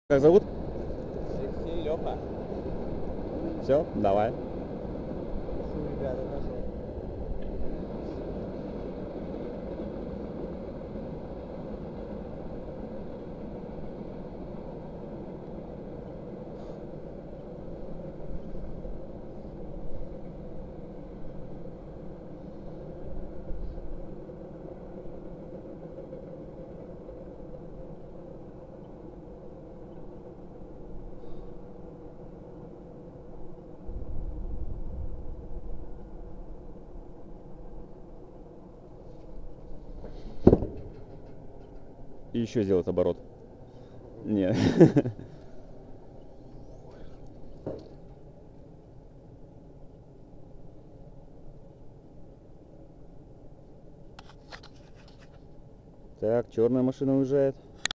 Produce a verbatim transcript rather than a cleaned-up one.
Как зовут? Алексей, Леха. Все, давай. Ребята, нашел. И еще сделать оборот. Не. Так, черная машина уезжает.